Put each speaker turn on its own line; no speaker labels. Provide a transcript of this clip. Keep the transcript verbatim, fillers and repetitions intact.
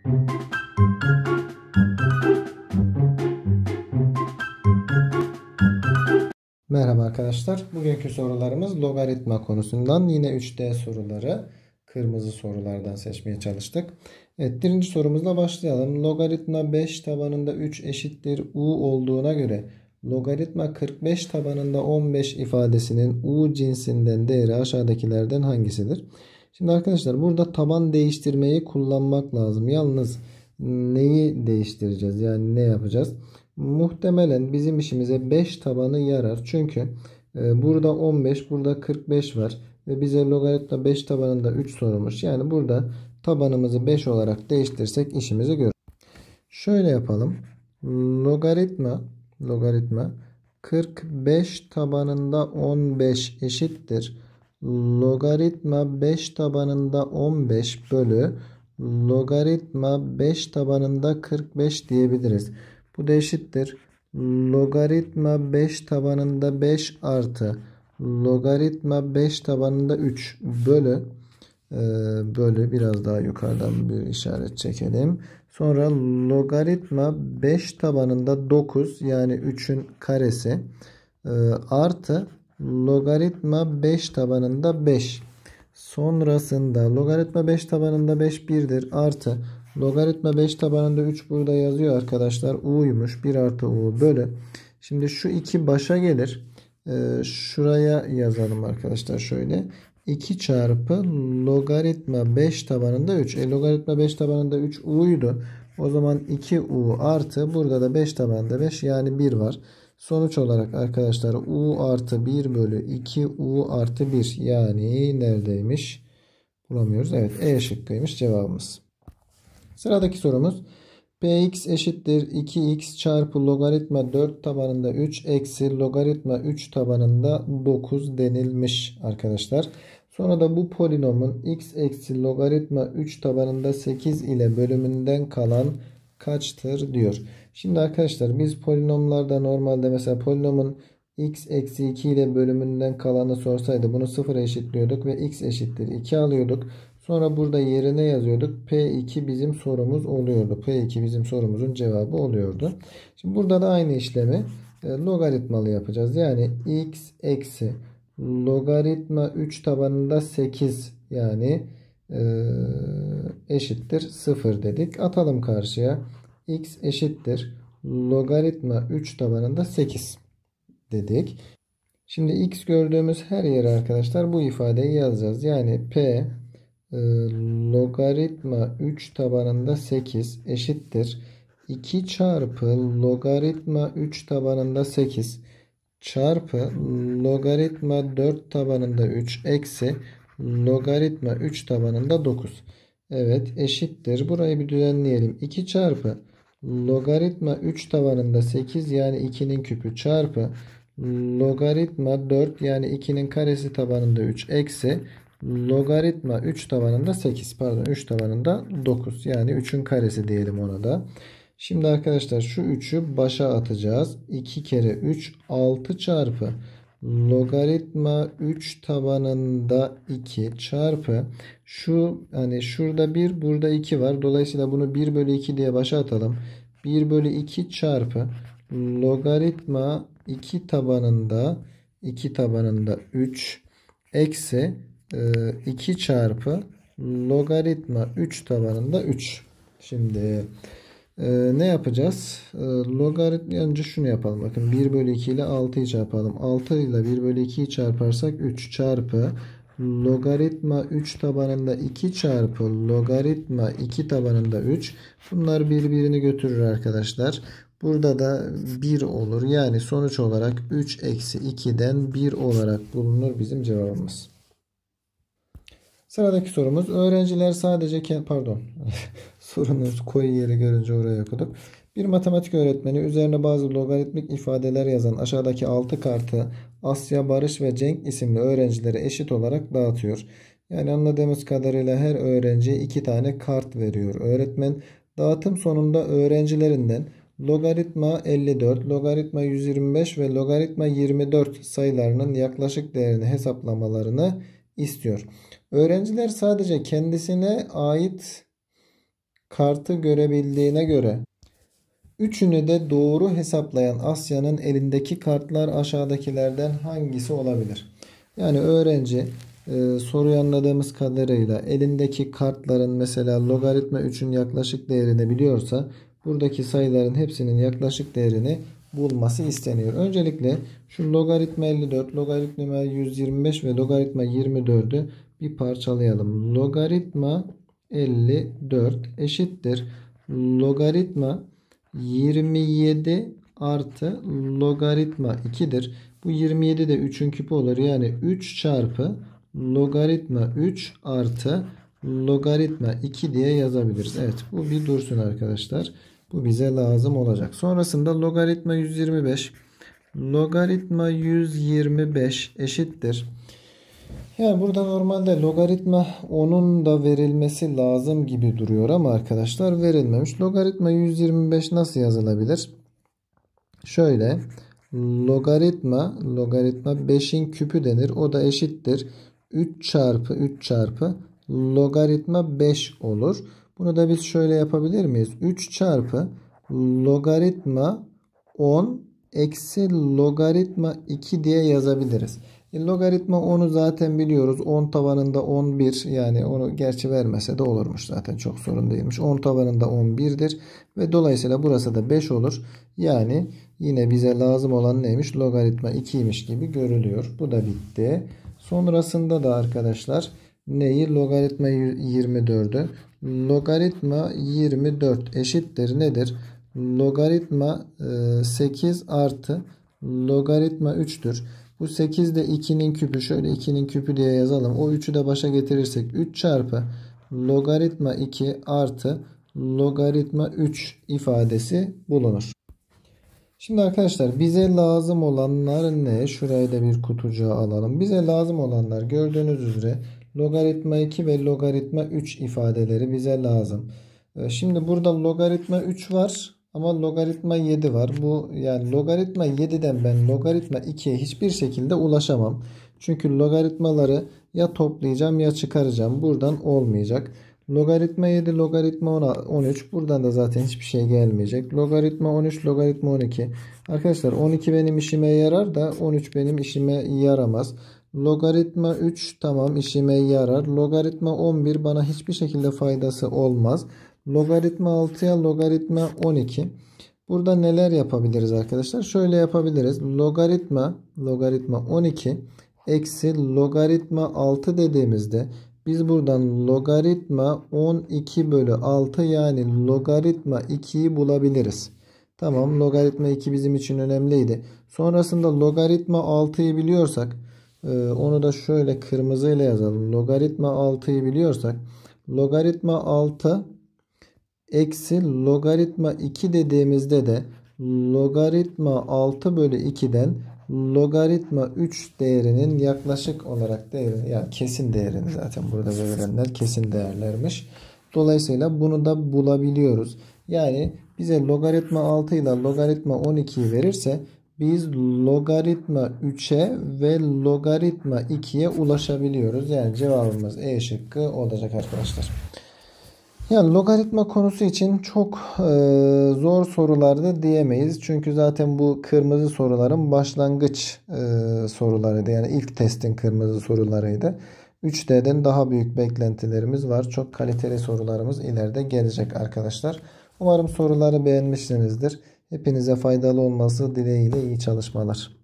Merhaba arkadaşlar. Bugünkü sorularımız logaritma konusundan. Yine üç D soruları kırmızı sorulardan seçmeye çalıştık. Evet, birinci sorumuzla başlayalım. Logaritma beş tabanında üç eşittir u olduğuna göre logaritma kırk beş tabanında on beş ifadesinin u cinsinden değeri aşağıdakilerden hangisidir? Şimdi arkadaşlar burada taban değiştirmeyi kullanmak lazım. Yalnız neyi değiştireceğiz? Yani ne yapacağız? Muhtemelen bizim işimize beş tabanı yarar. Çünkü e, burada on beş, burada kırk beş var. Ve bize logaritma beş tabanında üç sorulmuş. Yani burada tabanımızı beş olarak değiştirsek işimizi görür. Şöyle yapalım. Logaritma logaritma kırk beş tabanında on beş eşittir. Logaritma beş tabanında on beş bölü logaritma beş tabanında kırk beş diyebiliriz. Bu da eşittir. Logaritma beş tabanında beş artı logaritma beş tabanında üç bölü e, bölü biraz daha yukarıdan bir işaret çekelim. Sonra logaritma beş tabanında dokuz yani üçün karesi e, artı logaritma beş tabanında beş. Sonrasında logaritma beş tabanında beş birdir artı logaritma beş tabanında üç burada yazıyor arkadaşlar. U'ymuş. bir artı U bölü. Şimdi şu iki başa gelir. Ee, şuraya yazalım arkadaşlar şöyle. iki çarpı logaritma beş tabanında üç. E, logaritma beş tabanında üç U'ydu. O zaman iki U artı burada da beş tabanında beş yani bir var. Sonuç olarak arkadaşlar U artı bir bölü iki U artı bir yani neredeymiş? Bulamıyoruz. Evet, E şıkkıymış cevabımız. Sıradaki sorumuz Px eşittir iki x çarpı logaritma dört tabanında üç eksi logaritma üç tabanında dokuz denilmiş arkadaşlar. Sonra da bu polinomun x eksi logaritma üç tabanında sekiz ile bölümünden kalan kaçtır diyor. Şimdi arkadaşlar biz polinomlarda normalde mesela polinomun x eksi iki ile bölümünden kalanı sorsaydı bunu sıfıra eşitliyorduk ve x eşittir iki alıyorduk. Sonra burada yerine yazıyorduk. P iki bizim sorumuz oluyordu. P iki bizim sorumuzun cevabı oluyordu. Şimdi burada da aynı işlemi e, logaritmalı yapacağız. Yani x eksi logaritma üç tabanında sekiz yani e, eşittir sıfır dedik. Atalım karşıya. X eşittir logaritma üç tabanında sekiz dedik. Şimdi x gördüğümüz her yere arkadaşlar bu ifadeyi yazacağız. Yani P logaritma üç tabanında sekiz eşittir iki çarpı logaritma üç tabanında sekiz çarpı logaritma dört tabanında üç eksi logaritma üç tabanında dokuz. Evet, eşittir. Burayı bir düzenleyelim. iki çarpı logaritma üç tabanında sekiz yani ikinin küpü çarpı logaritma dört yani ikinin karesi tabanında üç eksi logaritma üç tabanında sekiz pardon üç tabanında dokuz yani üçün karesi diyelim ona da. Şimdi arkadaşlar şu üçü başa atacağız. iki kere üç altı çarpı logaritma üç tabanında iki çarpı şu hani şurada bir burada iki var. Dolayısıyla bunu bir bölü iki diye başa atalım. bir bölü iki çarpı logaritma iki tabanında iki tabanında üç eksi iki çarpı logaritma üç tabanında üç. Şimdi e, ne yapacağız? E, logaritma önce şunu yapalım. Bakın bir bölü iki ile altıyı çarpalım. altı ile bir bölü ikiyi çarparsak üç çarpı logaritma üç tabanında iki çarpı logaritma iki tabanında üç. Bunlar birbirini götürür arkadaşlar. Burada da bir olur. Yani sonuç olarak üç eksi iki'den bir olarak bulunur bizim cevabımız. Sıradaki sorumuz öğrenciler sadece pardon sorunuz koyu yeri görünce oraya okuduk. Bir matematik öğretmeni üzerine bazı logaritmik ifadeler yazan aşağıdaki altı kartı Asya, Barış ve Cenk isimli öğrencilere eşit olarak dağıtıyor. Yani anladığımız kadarıyla her öğrenciye iki tane kart veriyor öğretmen. Dağıtım sonunda öğrencilerinden logaritma elli dört, logaritma yüz yirmi beş ve logaritma yirmi dört sayılarının yaklaşık değerini hesaplamalarını istiyor. Öğrenciler sadece kendisine ait kartı görebildiğine göre üçünü de doğru hesaplayan Asya'nın elindeki kartlar aşağıdakilerden hangisi olabilir? Yani öğrenci e, soruyu anladığımız kadarıyla elindeki kartların mesela logaritma üçün yaklaşık değerini biliyorsa buradaki sayıların hepsinin yaklaşık değerini bulması isteniyor. Öncelikle şu logaritma elli dört, logaritma yüz yirmi beş ve logaritma yirmi dördü bir parçalayalım. Logaritma elli dört eşittir logaritma yirmi yedi artı logaritma ikidir. Bu yirmi yedi de üçün küpü olur. Yani üç çarpı logaritma üç artı logaritma iki diye yazabiliriz. Evet, bu bir dursun arkadaşlar. Bu bize lazım olacak. Sonrasında logaritma yüz yirmi beş. Logaritma yüz yirmi beş eşittir. Yani burada normalde logaritma onun da verilmesi lazım gibi duruyor ama arkadaşlar verilmemiş. Logaritma yüz yirmi beş nasıl yazılabilir? Şöyle logaritma logaritma beşin küpü denir. O da eşittir üç çarpı üç çarpı logaritma beş olur. Bunu da biz şöyle yapabilir miyiz? üç çarpı logaritma on eksi logaritma iki diye yazabiliriz. E, logaritma onu zaten biliyoruz. on tabanında on bir, yani onu gerçi vermese de olurmuş zaten, çok sorun değilmiş. on tabanında on bir'dir ve dolayısıyla burası da beş olur. Yani yine bize lazım olan neymiş? Logaritma iki'ymiş gibi görülüyor. Bu da bitti. Sonrasında da arkadaşlar neyi? Logaritma yirmi dörd'ü. Logaritma yirmi dört eşittir nedir? Logaritma sekiz artı logaritma üç'tür. Bu sekiz de iki'nin küpü. Şöyle iki'nin küpü diye yazalım. O üç'ü de başa getirirsek üç çarpı logaritma iki artı logaritma üç ifadesi bulunur. Şimdi arkadaşlar bize lazım olanlar ne? Şurayı da bir kutucuğa alalım. Bize lazım olanlar gördüğünüz üzere logaritma iki ve logaritma üç ifadeleri bize lazım. Şimdi burada logaritma üç var ama logaritma yedi var. Bu yani logaritma yedi'den ben logaritma iki'ye hiçbir şekilde ulaşamam. Çünkü logaritmaları ya toplayacağım ya çıkaracağım. Buradan olmayacak. Logaritma yedi, logaritma on üç. Buradan da zaten hiçbir şey gelmeyecek. Logaritma on üç, logaritma on iki. Arkadaşlar on iki benim işime yarar da on üç benim işime yaramaz. Logaritma üç tamam işime yarar. Logaritma on bir bana hiçbir şekilde faydası olmaz. Logaritma altı'ya logaritma on iki. Burada neler yapabiliriz arkadaşlar? Şöyle yapabiliriz. Logaritma logaritma on iki eksi logaritma altı dediğimizde biz buradan logaritma on iki bölü altı yani logaritma iki'yi bulabiliriz. Tamam, logaritma iki bizim için önemliydi. Sonrasında logaritma altı'yı biliyorsak onu da şöyle kırmızıyla yazalım. Logaritma altı'yı biliyorsak logaritma altı eksi logaritma iki dediğimizde de logaritma altı bölü iki'den logaritma üç değerinin yaklaşık olarak değeri, yani kesin değerini, zaten burada verilenler kesin değerlermiş. Dolayısıyla bunu da bulabiliyoruz. Yani bize logaritma altı ile logaritma on iki'yi verirse biz logaritma üç'e ve logaritma iki'ye ulaşabiliyoruz. Yani cevabımız E şıkkı olacak arkadaşlar. Yani logaritma konusu için çok e, zor sorularda diyemeyiz. Çünkü zaten bu kırmızı soruların başlangıç e, sorularıydı. Yani ilk testin kırmızı sorularıydı. üç D'den daha büyük beklentilerimiz var. Çok kaliteli sorularımız ileride gelecek arkadaşlar. Umarım soruları beğenmişsinizdir. Hepinize faydalı olması dileğiyle iyi çalışmalar.